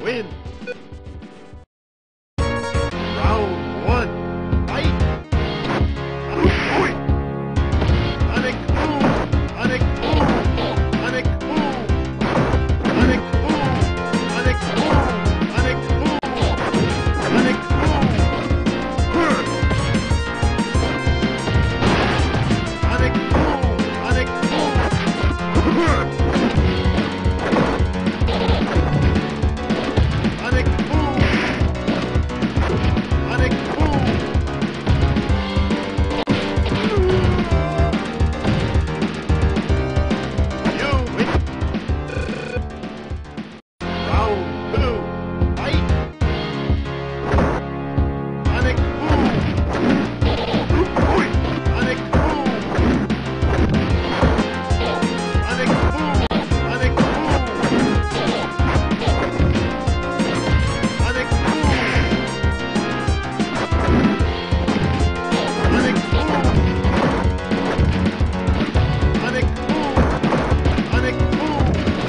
win. Round one, fight. Sonic boom, Sonic boom, Sonic boom, Sonic boom, Sonic boom, Sonic boom, Sonic boom. Sonic boom, Sonic boom. Sonic boom, Sonic boom. You win. Round two, fight. Sonic boom, Sonic boom, Sonic boom, Sonic boom, Sonic boom, Sonic boom, Sonic boom, Sonic boom.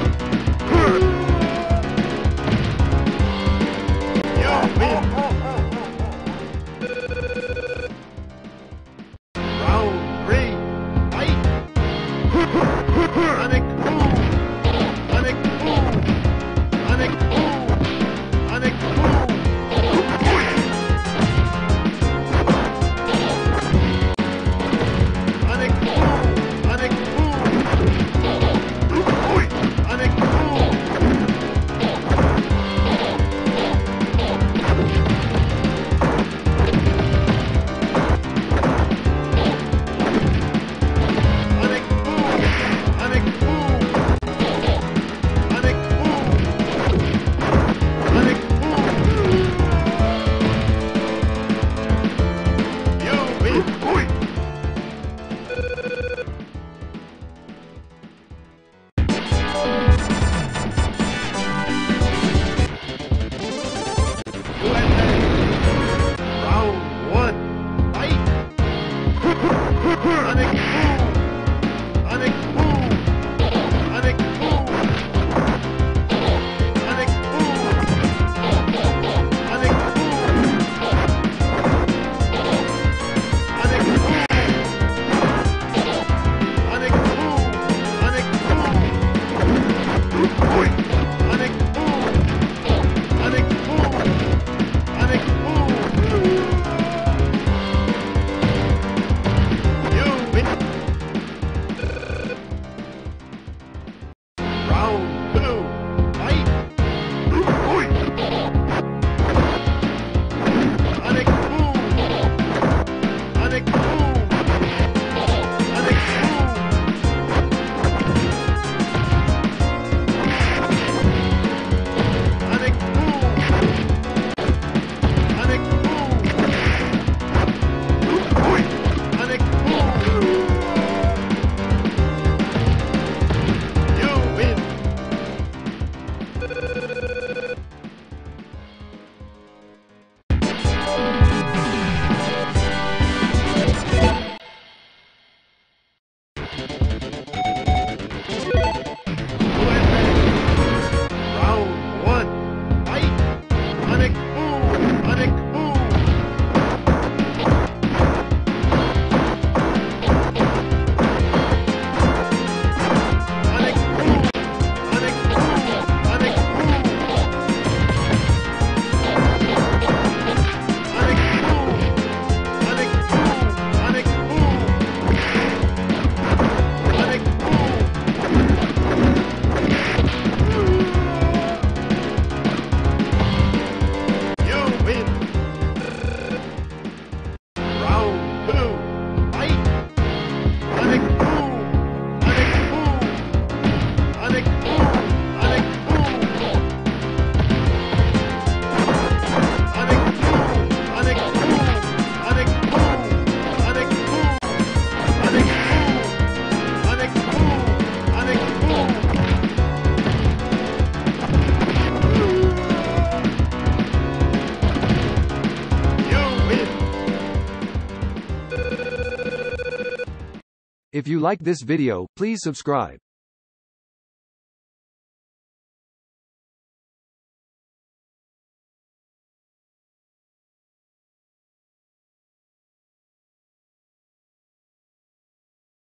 You win. Round three, fight. Sonic boom, Sonic boom, Sonic boom, Sonic boom. Sonic boom, Sonic boom, Sonic boom. Sonic boom, Sonic boom, Sonic boom, Sonic boom. You win. USA. Round one, fight. Sonic boom, Sonic boom, Sonic boom, Sonic boom, Sonic boom, Sonic boom, Sonic boom, Sonic boom, Sonic boom, Sonic boom, Sonic boom, Sonic boom. You win. Round two, fight. Sonic boom, Sonic boom, Sonic boom, Sonic boom, Sonic boom, Sonic boom. You win. USA. Round one, fight. Sonic boom, Sonic boom. Sonic boom, Sonic boom, Sonic boom. Sonic boom, Sonic boom, Sonic boom. Sonic boom. You win. Round two, fight. Sonic boom, Sonic boom, Sonic boom, Sonic boom. Sonic boom, Sonic boom, Sonic boom, Sonic boom, Sonic boom, Sonic boom, Sonic boom. You win. If you like this video, please subscribe.